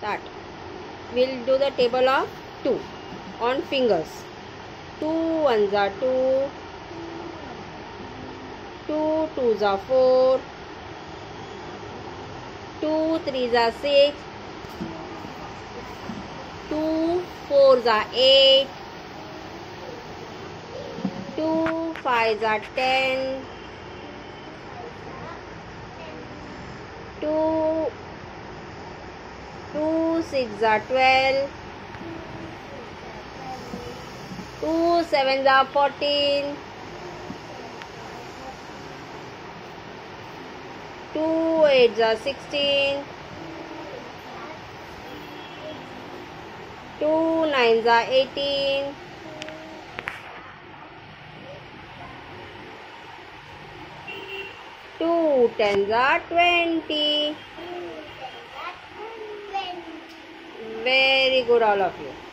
Start. We'll do the table of 2 on fingers. 2 ones are 2, 2 twos are 4, 2 threes are 6, 2 fours are 8, 2 fives are 10, 2 six are 12, 2 sevens are 14, 2 eights are 16, 2 nines are 18, 2 tens are 20. Very good, all of you.